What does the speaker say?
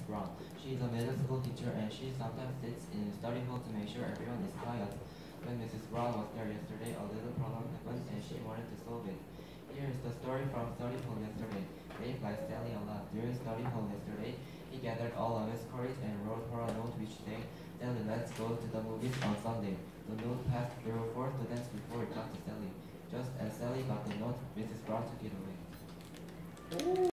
Brown. She is a middle school teacher and she sometimes sits in study hall to make sure everyone is quiet. When Mrs. Brown was there yesterday, a little problem happened and she wanted to solve it. Here is the story from study hall yesterday. Dave likes Sally a lot. During study hall yesterday, he gathered all of his courage and wrote her a note which said, Sally, let's go to the movies on Sunday. The note passed through 4 students before it got to Sally. Just as Sally got the note, Mrs. Brown took it away.